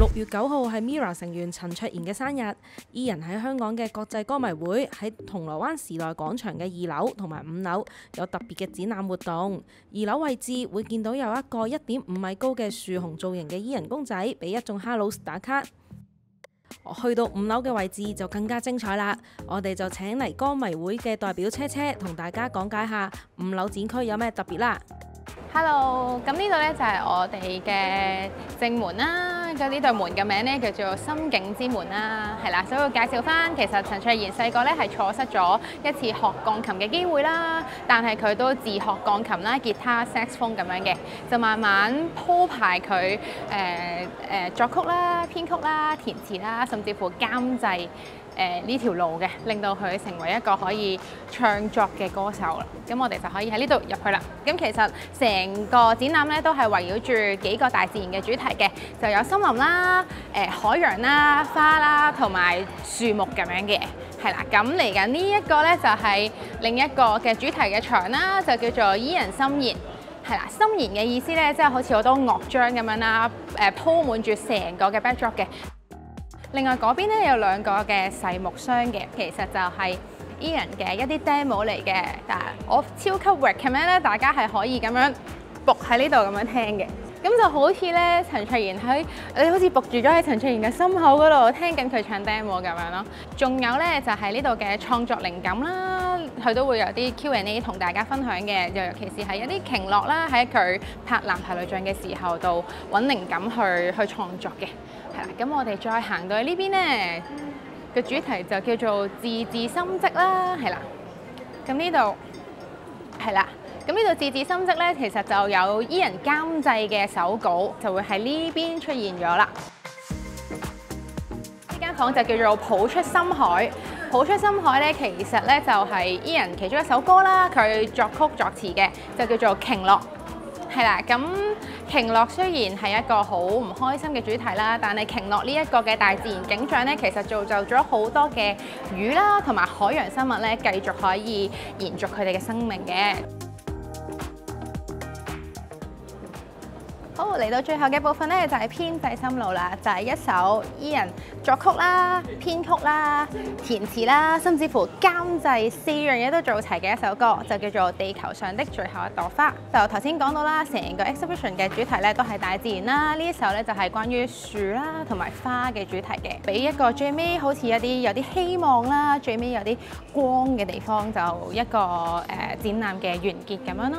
月9號係 MIRROR 成員陳卓賢嘅生日，Ian 喺香港嘅國際歌迷會喺銅鑼灣時代廣場嘅2樓同埋5樓有特別嘅展覽活動。2樓位置會見到有一個1.5米高嘅樹熊造型嘅 Ian 公仔，俾一眾 Hellos 打卡。去到5樓嘅位置就更加精彩啦！我哋就請嚟歌迷會嘅代表車車同大家講解下5樓展區有咩特別啦。 Hello，咁呢度咧就係我哋嘅正門啦。咁呢對門嘅名咧叫做心境之門啦，係啦。所以我介紹翻，其實陳卓賢細個咧係錯失咗一次學鋼琴嘅機會啦，但係佢都自學鋼琴啦、吉他、saxophone 咁樣嘅，就慢慢鋪排佢作曲啦、編曲啦、填詞啦，甚至乎監製。呢條路嘅，令到佢成為一個可以唱作嘅歌手啦。咁我哋就可以喺呢度入去啦。咁其實成個展覽咧都係圍繞住幾個大自然嘅主題嘅，就有森林啦、海洋啦、花啦同埋樹木咁樣嘅，係啦。咁嚟緊呢一個咧就係另一個嘅主題嘅場啦，就叫做伊人心弦。係啦，心弦嘅意思咧，即係好似好多樂章咁樣啦，鋪滿住成個嘅 backdrop 嘅。另外嗰邊咧有2個嘅細木箱嘅，其實就係 Ian 嘅一啲 demo 嚟嘅，但係我超級 recommend 咧，大家係可以咁樣伏喺呢度咁樣聽嘅，咁就好似咧陳卓賢你好似伏住咗喺陳卓賢嘅心口嗰度聽緊佢唱 demo 咁樣咯。仲有咧就係呢度嘅創作靈感啦，佢都會有啲 Q&A 同大家分享嘅，尤其是係一啲鯨落啦，喺佢拍男排女將嘅時候度揾靈感去創作嘅。係啦，咁我哋再行到去呢邊咧，個主題就叫做自心跡啦，係啦。咁呢度係啦，咁呢度自心跡咧，其實就有Ian監製嘅手稿，就會喺呢邊出現咗啦。呢間房就叫做抱出深海。抱出深海咧，其實咧就係Ian其中一首歌啦，佢作曲作詞嘅，就叫做鯨落。係啦，咁鯨落雖然係一個好唔開心嘅主題啦，但係鯨落呢一個嘅大自然景象咧，其實造就咗好多嘅魚啦，同埋海洋生物咧，繼續可以延續佢哋嘅生命嘅。好，嚟到最後嘅部分咧，就係編製心路啦，就係一首Ian作曲啦、編曲啦、填詞啦，甚至乎監製4樣嘢都做齊嘅一首歌，就叫做《地球上的最後一朵花》。就頭先講到啦，成個 exhibition 嘅主題咧都係大自然啦。呢一首咧就係關於樹啦同埋花嘅主題嘅，俾一個最尾好似有啲希望啦，最尾有啲光嘅地方，就一個展覽嘅完結咁樣咯。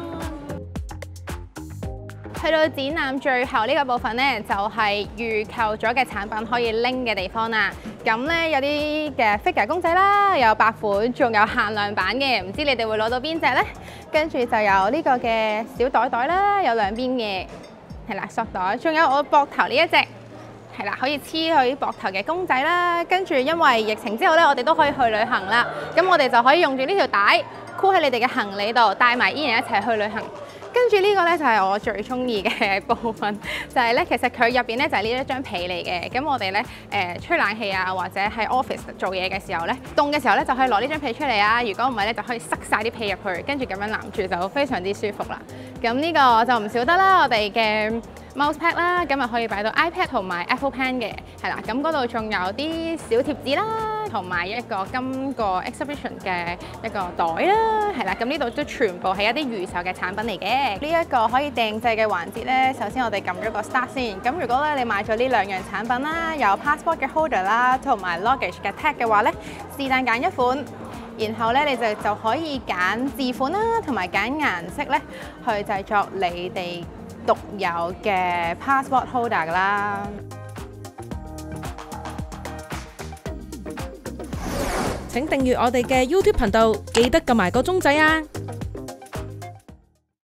去到展覽最後呢個部分咧，就係預購咗嘅產品可以拎嘅地方啦。咁咧有啲嘅 figure 公仔啦，有8款，仲有限量版嘅，唔知你哋會攞到邊隻咧？跟住就有呢個嘅小袋袋啦，有2邊嘅，係啦，索袋，仲有我膊頭呢一隻，係啦，可以黐去膊頭嘅公仔啦。跟住因為疫情之後咧，我哋都可以去旅行啦，咁我哋就可以用住呢條帶箍喺你哋嘅行李度，帶埋Ian一齊去旅行。跟住呢個咧就係我最中意嘅部分，就係咧其實佢入邊咧就係呢一張被嚟嘅。咁我哋咧吹冷氣啊，或者喺 office 做嘢嘅時候咧，凍嘅時候咧就可以攞呢張被出嚟啊。如果唔係咧，就可以塞晒啲被入去，跟住咁樣攬住就非常之舒服啦。咁呢個就唔少得啦，我哋嘅 mouse pad 啦，咁啊可以擺到 iPad 同埋 Apple Pen 嘅，係啦。咁嗰度仲有啲小貼紙啦，同埋一個今個 exhibition 嘅一個袋啦，係啦。咁呢度都全部係一啲預售嘅產品嚟嘅。呢一個可以訂製嘅環節咧，首先我哋撳咗個 start 先。咁如果咧你買咗呢2樣產品啦，有 passport 嘅 holder 啦，同埋 luggage 嘅 tag 嘅話咧，是但揀一款。然後咧，你就可以揀字款啦，同埋揀顏色咧，去製作你哋獨有嘅 passport holder 噶啦。 請訂閱我哋嘅 YouTube 頻道，記得撳埋個鐘仔啊！